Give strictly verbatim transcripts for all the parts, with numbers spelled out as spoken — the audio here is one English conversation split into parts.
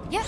Yeah.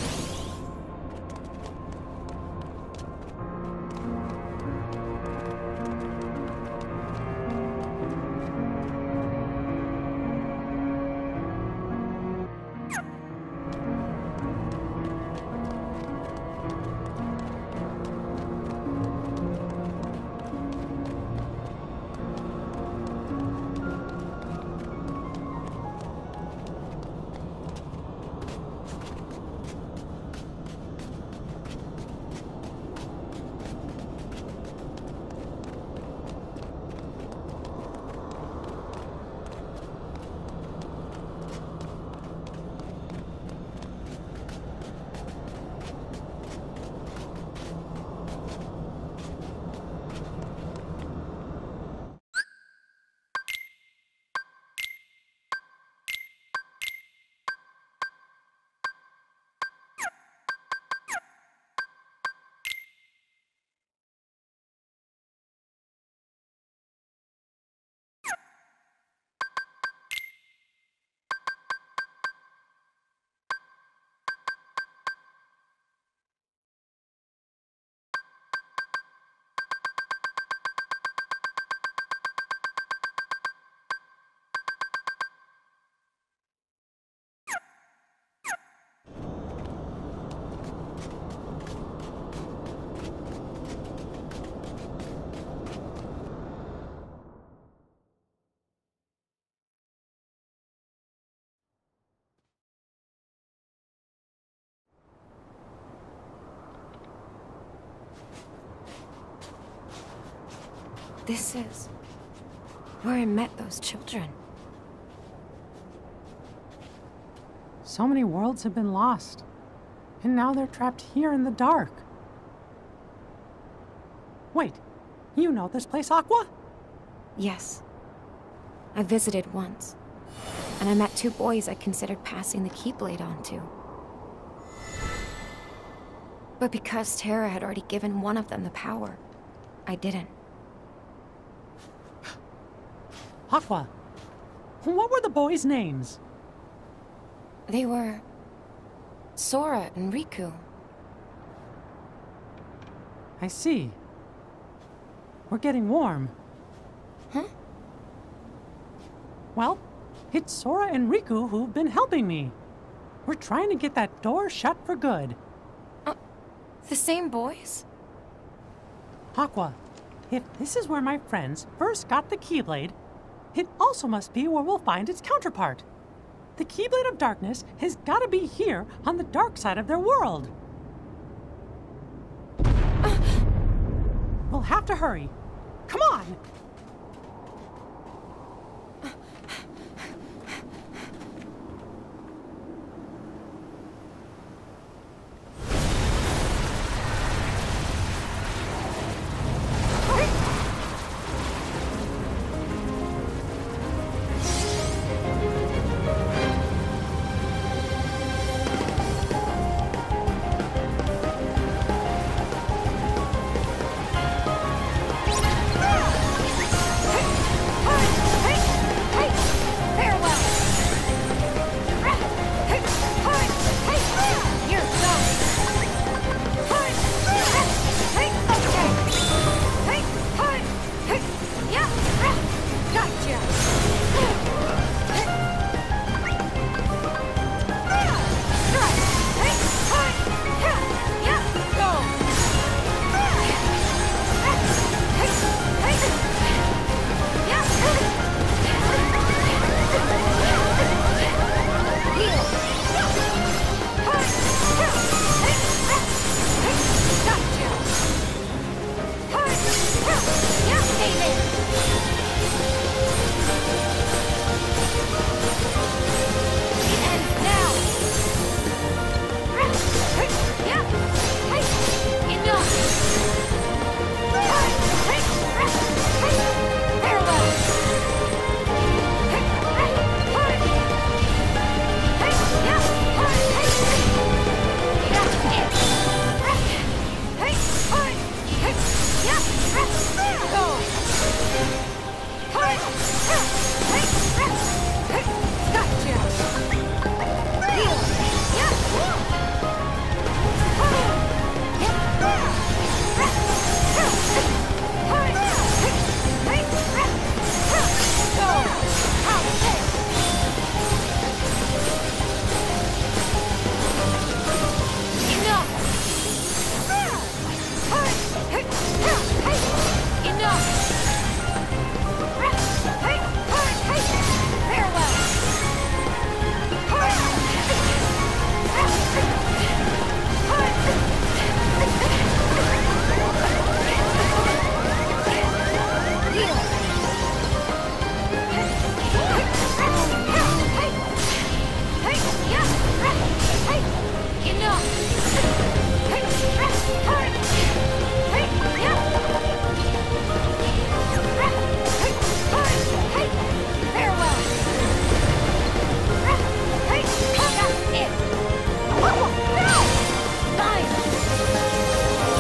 This is where I met those children. So many worlds have been lost, and now they're trapped here in the dark. Wait, you know this place, Aqua? Yes. I visited once, and I met two boys I considered passing the Keyblade on to. But because Terra had already given one of them the power, I didn't. Aqua, what were the boys' names? They were Sora and Riku. I see. We're getting warm. Huh? Well, it's Sora and Riku who've been helping me. We're trying to get that door shut for good. Uh, the same boys? Aqua, if this is where my friends first got the Keyblade, it also must be where we'll find its counterpart. The Keyblade of Darkness has got to be here on the dark side of their world. Uh. We'll have to hurry. Come on! Enough! Hey, hey, hey, yeah. Hey, hey, hey, farewell. Hey, that's it. Oh, no! Fine.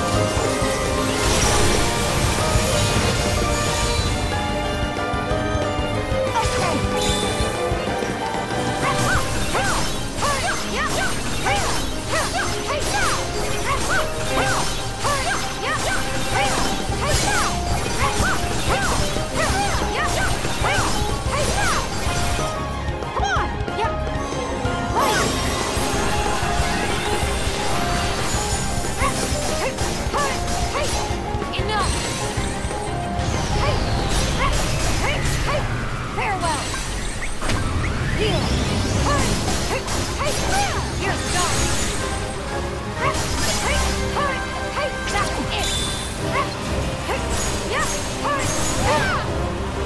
Farewell! Heal! Hey! Hey! Hey! You're gone! Hey! Hey! Hey! That's it! Hey! Yeah! Hey!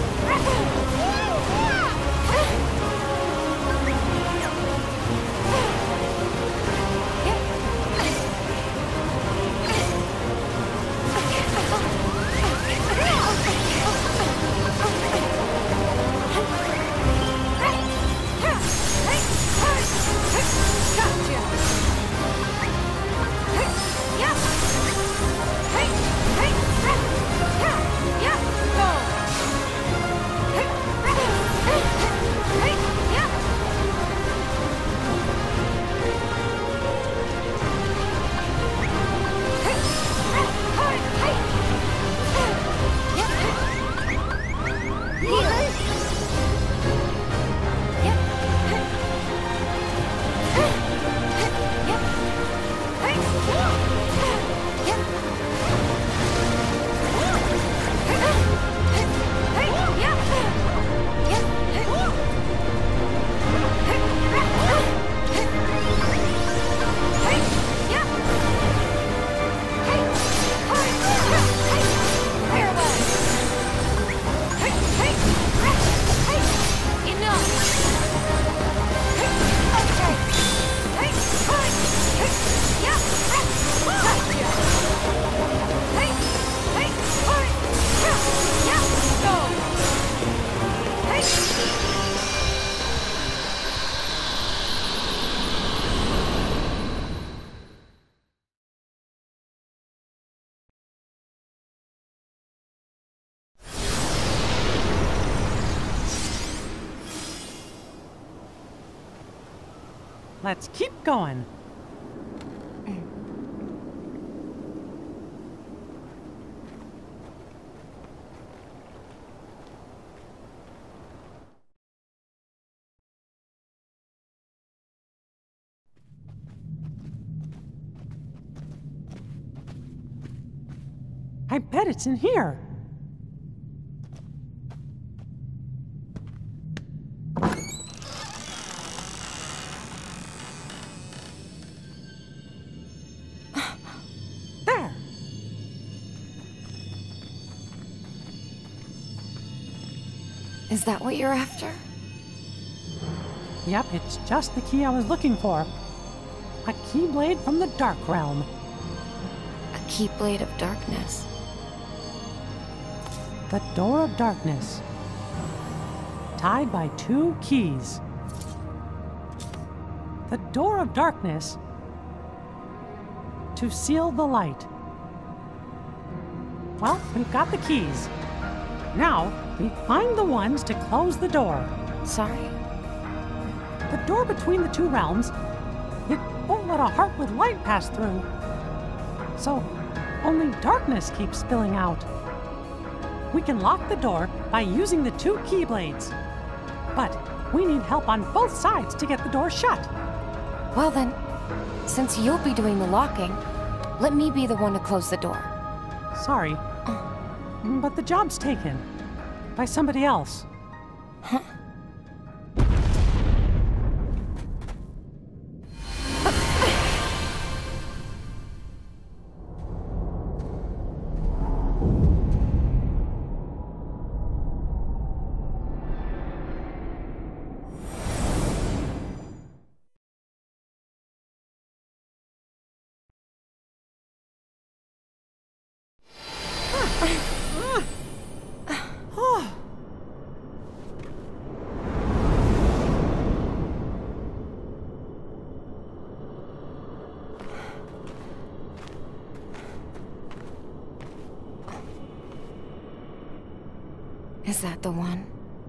Let's keep going. I bet it's in here. Is that what you're after? Yep, it's just the key I was looking for. A keyblade from the Dark Realm. A keyblade of darkness. The Door of Darkness. Tied by two keys. The Door of Darkness. To seal the light. Well, we've got the keys. Now, we find the ones to close the door. Sorry? The door between the two realms, it won't let a heart with light pass through. So, only darkness keeps spilling out. We can lock the door by using the two keyblades. But we need help on both sides to get the door shut. Well then, since you'll be doing the locking, let me be the one to close the door. Sorry, but the job's taken by somebody else. Huh? Is that the one?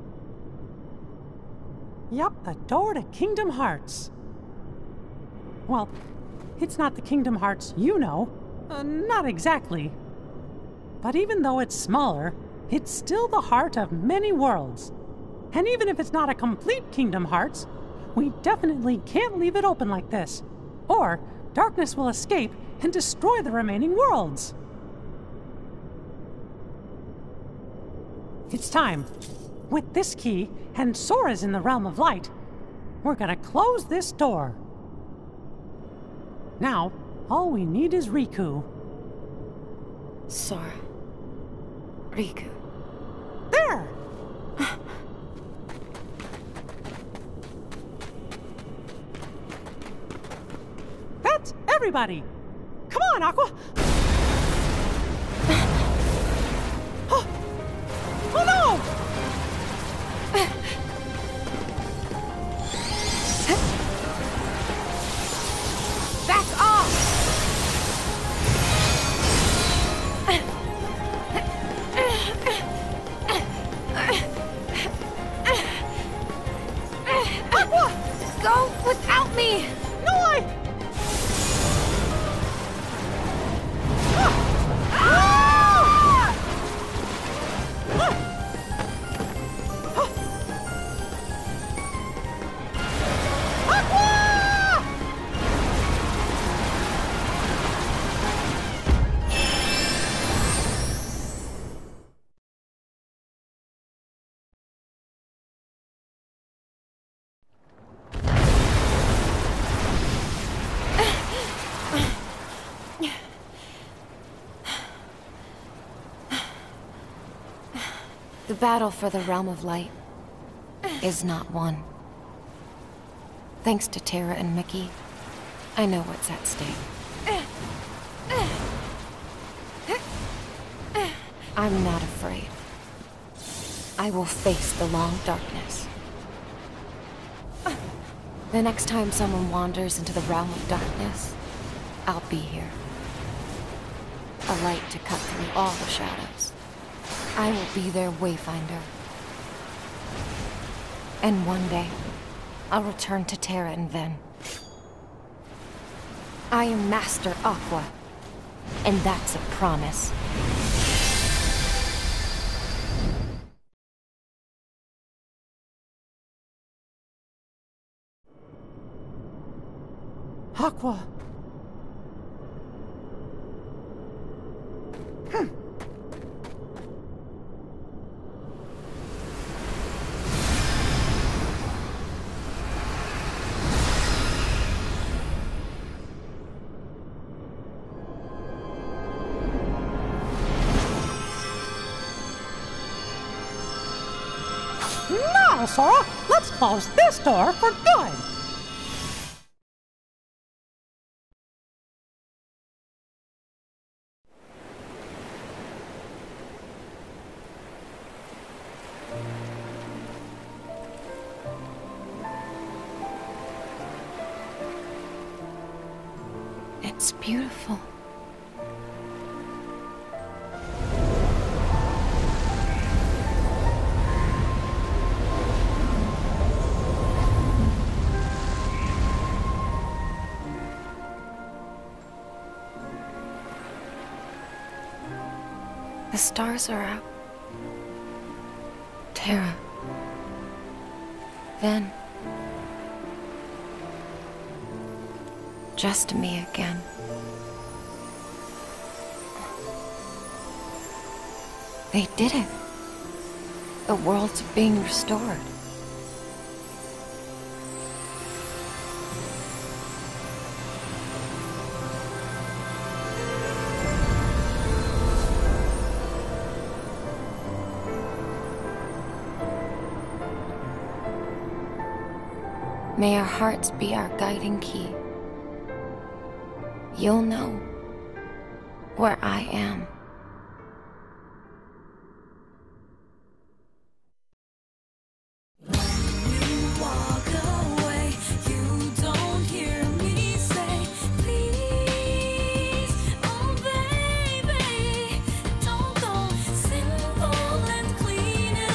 Yup, the door to Kingdom Hearts. Well, it's not the Kingdom Hearts you know. Uh, not exactly. But even though it's smaller, it's still the heart of many worlds. And even if it's not a complete Kingdom Hearts, we definitely can't leave it open like this. Or darkness will escape and destroy the remaining worlds. It's time. With this key and Sora's in the Realm of Light, we're gonna close this door. Now, all we need is Riku. Sora. Riku. There! That's everybody! Come on, Aqua! Oh, oh no! Back off! Aqua! Go without me! No, I... The battle for the Realm of Light is not won. Thanks to Terra and Mickey, I know what's at stake. I'm not afraid. I will face the long darkness. The next time someone wanders into the Realm of Darkness, I'll be here. A light to cut through all the shadows. I will be their wayfinder. And one day, I'll return to Terra and Ven. I am Master Aqua, and that's a promise. Aqua. Hmm. Now, Sora, let's close this door for good. It's beautiful. The stars are out. Terra. Ven. Just me again. They did it. The world's being restored. May our hearts be our guiding key. You'll know where I am. Simple and clean.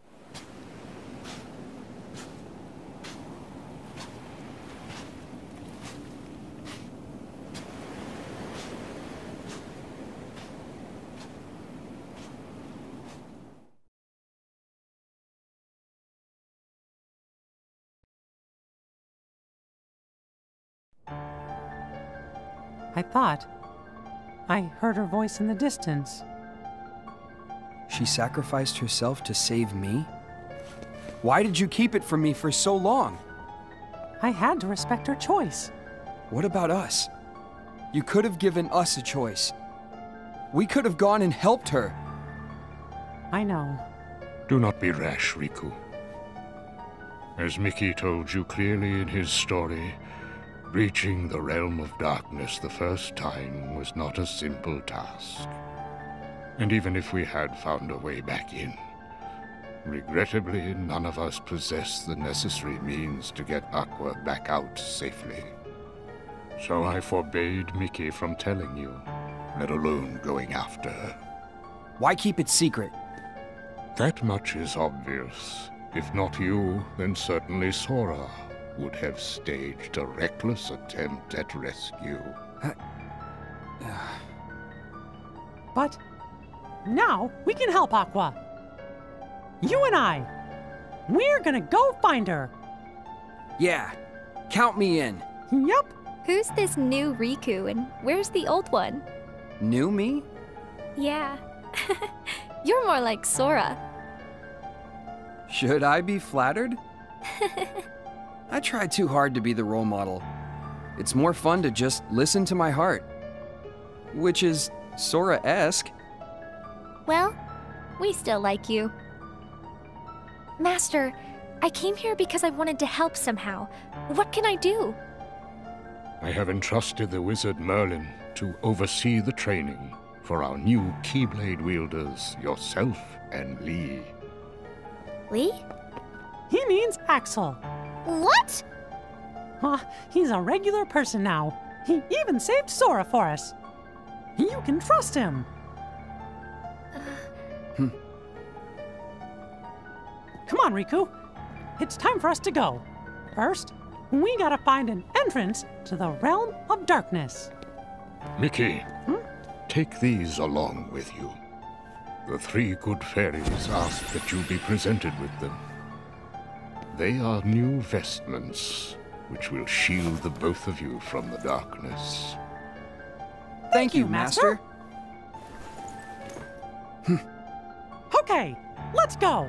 I thought I heard her voice in the distance. She sacrificed herself to save me? Why did you keep it from me for so long? I had to respect her choice. What about us? You could have given us a choice. We could have gone and helped her. I know. Do not be rash, Riku. As Mickey told you clearly in his story, reaching the realm of darkness the first time was not a simple task. And even if we had found a way back in, regrettably, none of us possessed the necessary means to get Aqua back out safely. So I forbade Mickey from telling you, let alone going after her. Why keep it secret? That much is obvious. If not you, then certainly Sora would have staged a reckless attempt at rescue. But now we can help Aqua. You and I. We're gonna go find her. Yeah, count me in. Yup. Who's this new Riku and where's the old one? New me? Yeah. You're more like Sora. Should I be flattered? I try too hard to be the role model. It's more fun to just listen to my heart. Which is Sora-esque. Well, we still like you. Master, I came here because I wanted to help somehow. What can I do? I have entrusted the wizard Merlin to oversee the training for our new Keyblade wielders, yourself and Lee. Lee? He means Axel. What? Uh, he's a regular person now. He even saved Sora for us. You can trust him. Hmm. Come on, Riku. It's time for us to go. First, we gotta find an entrance to the Realm of Darkness. Mickey, Hmm? take these along with you. The three good fairies ask that you be presented with them. They are new vestments, which will shield the both of you from the darkness. Thank you, Master. Okay, let's go.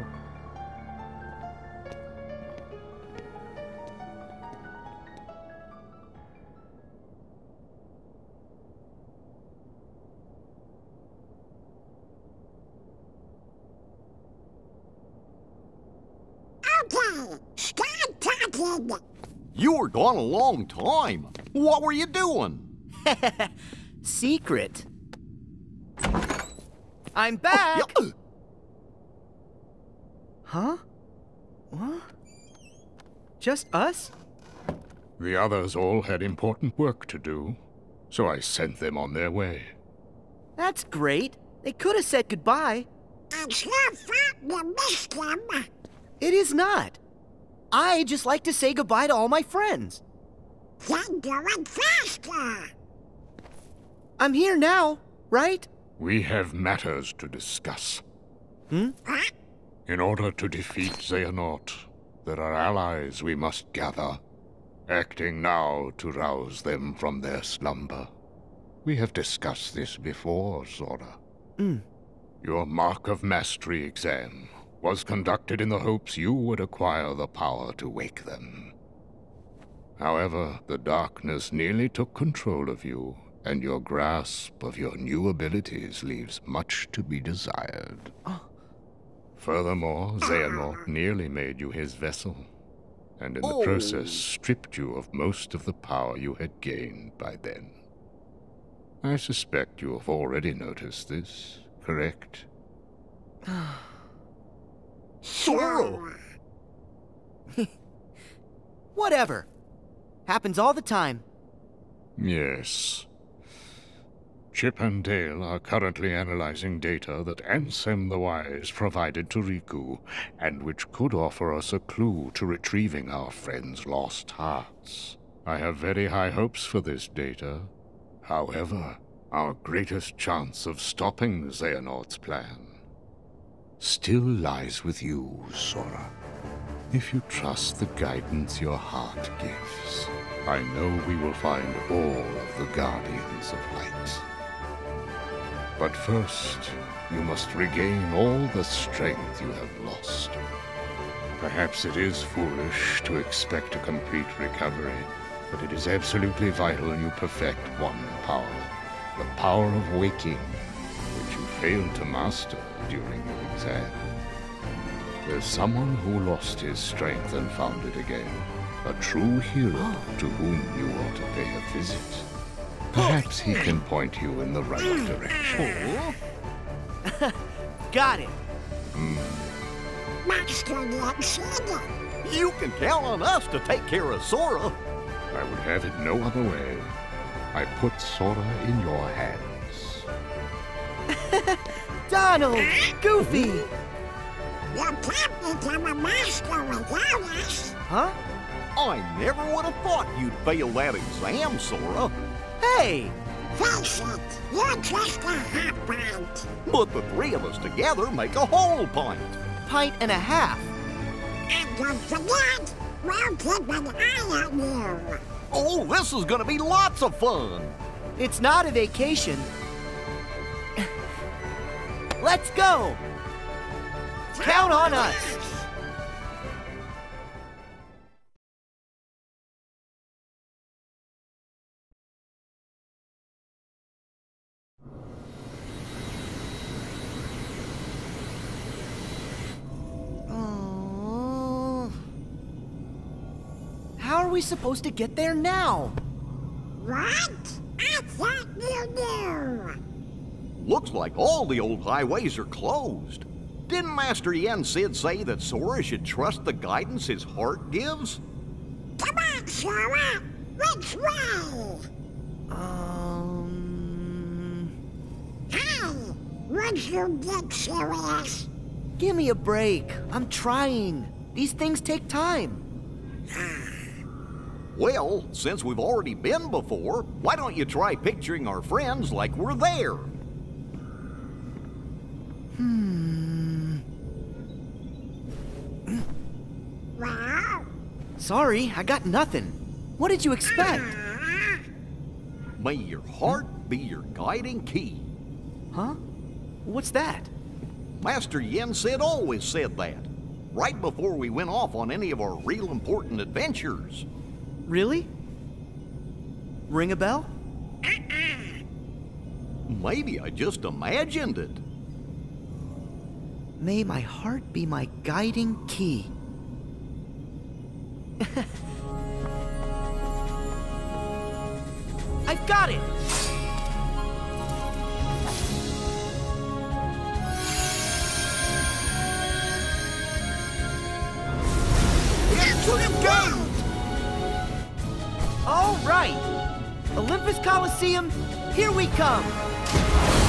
Okay, start talking. You were gone a long time. What were you doing? Secret. I'm back! Oh, yeah. Huh? What? Just us? The others all had important work to do, so I sent them on their way. That's great. They could have said goodbye. It's your fault you missed them. It is not. I just like to say goodbye to all my friends. Then do it faster. I'm here now, right? We have matters to discuss. Hmm? What? In order to defeat Xehanort, there are allies we must gather, acting now to rouse them from their slumber. We have discussed this before, Sora. Hmm. Your Mark of Mastery exam was conducted in the hopes you would acquire the power to wake them. However, the darkness nearly took control of you, and your grasp of your new abilities leaves much to be desired. Oh. Furthermore, Xehanort nearly made you his vessel, and in the Oh. process stripped you of most of the power you had gained by then. I suspect you have already noticed this, correct? Sora! Whatever. Happens all the time. Yes. Chip and Dale are currently analyzing data that Ansem the Wise provided to Riku, and which could offer us a clue to retrieving our friend's lost hearts. I have very high hopes for this data. However, our greatest chance of stopping the Xehanort's plan still lies with you, Sora. If you trust the guidance your heart gives, I know we will find all of the Guardians of Light. But first, you must regain all the strength you have lost. Perhaps it is foolish to expect a complete recovery, but it is absolutely vital you perfect one power. The power of waking, which you failed to master during your exam. There's someone who lost his strength and found it again. A true hero to whom you ought to pay a visit. Perhaps he can point you in the right direction. Got it. Master Yoshida. You can count on us to take care of Sora. I would have it no other way. I put Sora in your hands. Donald! Goofy! You can't become a master without us. Huh? I never would have thought you'd fail that exam, Sora. Hey! Face it, you're just a hot pint. But the three of us together make a whole pint. Pint and a half. And don't forget, we'll keep an eye on you. Oh, this is gonna be lots of fun. It's not a vacation. Let's go! Count on us! Oh. How are we supposed to get there now? What? I thought you knew. Looks like all the old highways are closed. Didn't Master Yen Sid say that Sora should trust the guidance his heart gives? Come on, Sora. Which way? Um... Hey, would you get serious? Give me a break. I'm trying. These things take time. Well, since we've already been before, why don't you try picturing our friends like we're there? Hmm... Well? Sorry, I got nothing. What did you expect? Uh, May your heart be your guiding key. Huh? What's that? Master Yen Sid always said that, right before we went off on any of our real important adventures. Really? Ring a bell? Maybe I just imagined it. May my heart be my guiding key. I've got it! Let's go! All right! Olympus Coliseum, here we come!